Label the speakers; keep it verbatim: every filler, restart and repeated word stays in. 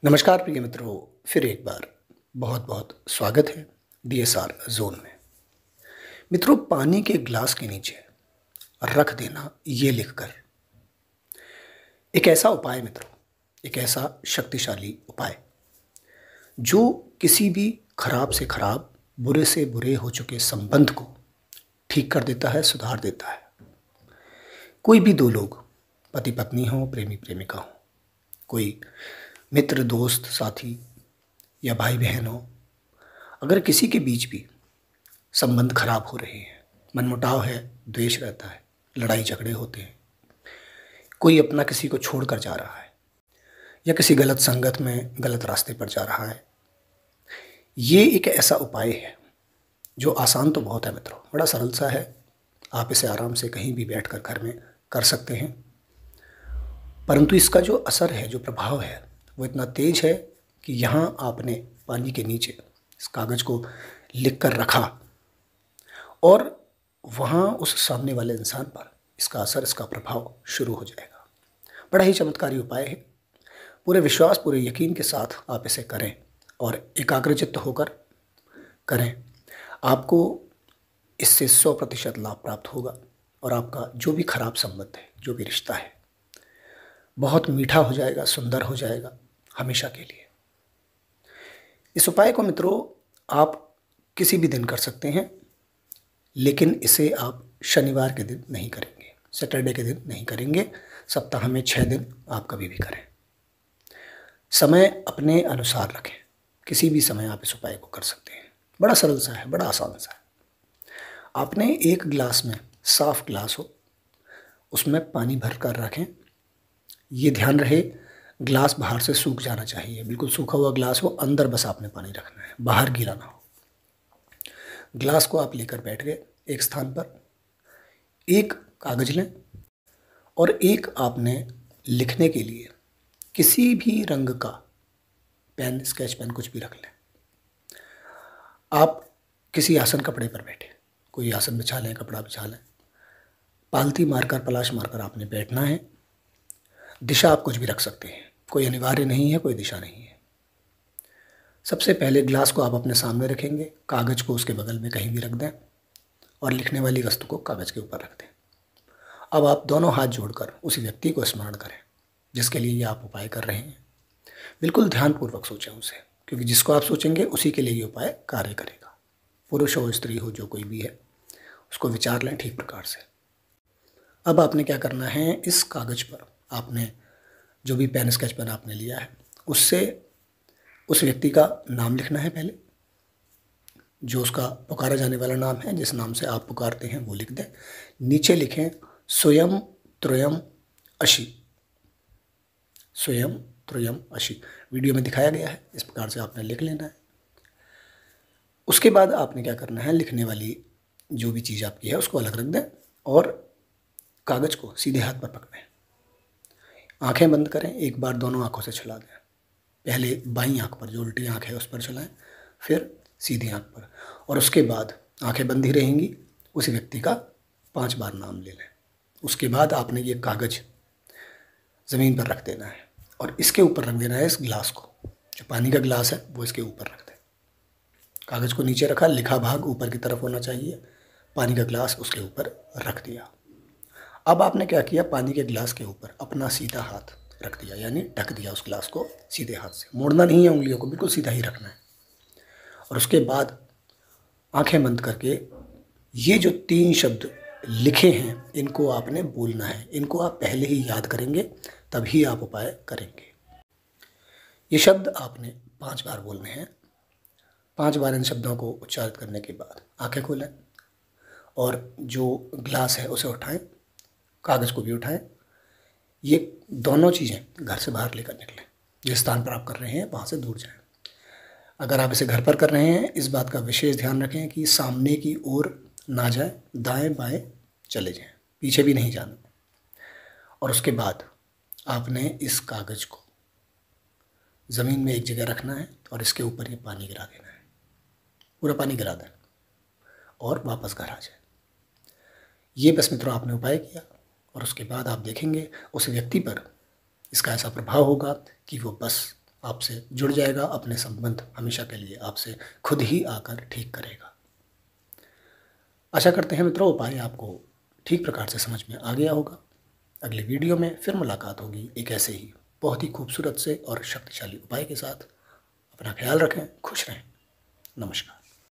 Speaker 1: नमस्कार प्रिय मित्रों, फिर एक बार बहुत बहुत स्वागत है डीएसआर जोन में। मित्रों, पानी के ग्लास के नीचे रख देना ये लिखकर एक ऐसा उपाय मित्रों, एक ऐसा शक्तिशाली उपाय जो किसी भी खराब से खराब, बुरे से बुरे हो चुके संबंध को ठीक कर देता है, सुधार देता है। कोई भी दो लोग, पति पत्नी हो, प्रेमी प्रेमिका हो, कोई मित्र दोस्त साथी या भाई बहन हो, अगर किसी के बीच भी संबंध खराब हो रहे हैं, मनमुटाव है, द्वेष रहता है, लड़ाई झगड़े होते हैं, कोई अपना किसी को छोड़कर जा रहा है या किसी गलत संगत में गलत रास्ते पर जा रहा है, ये एक ऐसा उपाय है जो आसान तो बहुत है मित्रों, बड़ा सरल सा है। आप इसे आराम से कहीं भी बैठकर घर में कर सकते हैं, परंतु इसका जो असर है, जो प्रभाव है, वो इतना तेज है कि यहाँ आपने पानी के नीचे इस कागज़ को लिख कर रखा और वहाँ उस सामने वाले इंसान पर इसका असर, इसका प्रभाव शुरू हो जाएगा। बड़ा ही चमत्कारी उपाय है। पूरे विश्वास, पूरे यकीन के साथ आप इसे करें और एकाग्रचित्त होकर करें। आपको इससे सौ प्रतिशत लाभ प्राप्त होगा और आपका जो भी खराब संबंध है, जो भी रिश्ता है, बहुत मीठा हो जाएगा, सुंदर हो जाएगा हमेशा के लिए। इस उपाय को मित्रों आप किसी भी दिन कर सकते हैं, लेकिन इसे आप शनिवार के दिन नहीं करेंगे, सैटरडे के दिन नहीं करेंगे। सप्ताह में छः दिन आप कभी भी करें। समय अपने अनुसार रखें, किसी भी समय आप इस उपाय को कर सकते हैं। बड़ा सरल सा है, बड़ा आसान सा है। आपने एक गिलास में, साफ गिलास हो, उसमें पानी भर कर रखें। ये ध्यान रहे गिलास बाहर से सूख जाना चाहिए, बिल्कुल सूखा हुआ गिलास हो, अंदर बस आपने पानी रखना है, बाहर गीला ना हो। गिलास को आप लेकर बैठ गए एक स्थान पर, एक कागज़ लें और एक आपने लिखने के लिए किसी भी रंग का पेन, स्केच पेन, कुछ भी रख लें। आप किसी आसन कपड़े पर बैठे, कोई आसन बिछा लें, कपड़ा बिछा लें। पालती मारकर, पलाश मारकर आपने बैठना है। दिशा आप कुछ भी रख सकते हैं, कोई अनिवार्य नहीं है, कोई दिशा नहीं है। सबसे पहले ग्लास को आप अपने सामने रखेंगे, कागज़ को उसके बगल में कहीं भी रख दें और लिखने वाली वस्तु को कागज़ के ऊपर रख दें। अब आप दोनों हाथ जोड़कर उसी व्यक्ति को स्मरण करें जिसके लिए ये आप उपाय कर रहे हैं। बिल्कुल ध्यानपूर्वक सोचें उसे, क्योंकि जिसको आप सोचेंगे उसी के लिए ये उपाय कार्य करेगा। पुरुष हो, स्त्री हो, जो कोई भी है, उसको विचार लें ठीक प्रकार से। अब आपने क्या करना है, इस कागज़ पर आपने जो भी पेन, स्केच पेन आपने लिया है, उससे उस व्यक्ति का नाम लिखना है। पहले जो उसका पुकारा जाने वाला नाम है, जिस नाम से आप पुकारते हैं, वो लिख दें। नीचे लिखें स्वयं त्रयम अशी, स्वयं त्रयम अशी। वीडियो में दिखाया गया है, इस प्रकार से आपने लिख लेना है। उसके बाद आपने क्या करना है, लिखने वाली जो भी चीज़ आपकी है उसको अलग रख दें और कागज़ को सीधे हाथ पर पकड़ें। आंखें बंद करें, एक बार दोनों आंखों से चला दें। पहले बाईं आंख पर, जो उल्टी आंख है, उस पर चलाएं, फिर सीधी आंख पर, और उसके बाद आंखें बंद ही रहेंगी। उस व्यक्ति का पांच बार नाम ले लें। उसके बाद आपने ये कागज़ ज़मीन पर रख देना है और इसके ऊपर रख देना है इस गिलास को। जो पानी का गिलास है वो इसके ऊपर रख दें। कागज़ को नीचे रखा, लिखा भाग ऊपर की तरफ होना चाहिए, पानी का गिलास उसके ऊपर रख दिया। अब आपने क्या किया, पानी के गिलास के ऊपर अपना सीधा हाथ रख दिया, यानी ढक दिया उस गिलास को सीधे हाथ से। मोड़ना नहीं है उंगलियों को, बिल्कुल सीधा ही रखना है। और उसके बाद आंखें बंद करके ये जो तीन शब्द लिखे हैं, इनको आपने बोलना है। इनको आप पहले ही याद करेंगे, तभी आप उपाय करेंगे। ये शब्द आपने पांच बार बोलने हैं। पांच बार इन शब्दों को उच्चारित करने के बाद आंखें खोलें और जो गिलास है उसे उठाएं, कागज़ को भी उठाएं। ये दोनों चीज़ें घर से बाहर लेकर निकलें। जिस स्थान पर आप कर रहे हैं वहाँ से दूर जाएं। अगर आप इसे घर पर कर रहे हैं, इस बात का विशेष ध्यान रखें कि सामने की ओर ना जाएं, दाएं बाएं चले जाएं, पीछे भी नहीं जाना। और उसके बाद आपने इस कागज़ को ज़मीन में एक जगह रखना है और इसके ऊपर ये पानी गिरा देना है। पूरा पानी गिरा दें और वापस घर आ जाए। ये बस मित्रों आपने उपाय किया और उसके बाद आप देखेंगे उस व्यक्ति पर इसका ऐसा प्रभाव होगा कि वो बस आपसे जुड़ जाएगा, अपने संबंध हमेशा के लिए आपसे खुद ही आकर ठीक करेगा। आशा करते हैं मित्रों उपाय आपको ठीक प्रकार से समझ में आ गया होगा। अगली वीडियो में फिर मुलाकात होगी एक ऐसे ही बहुत ही खूबसूरत से और शक्तिशाली उपाय के साथ। अपना ख्याल रखें, खुश रहें। नमस्कार।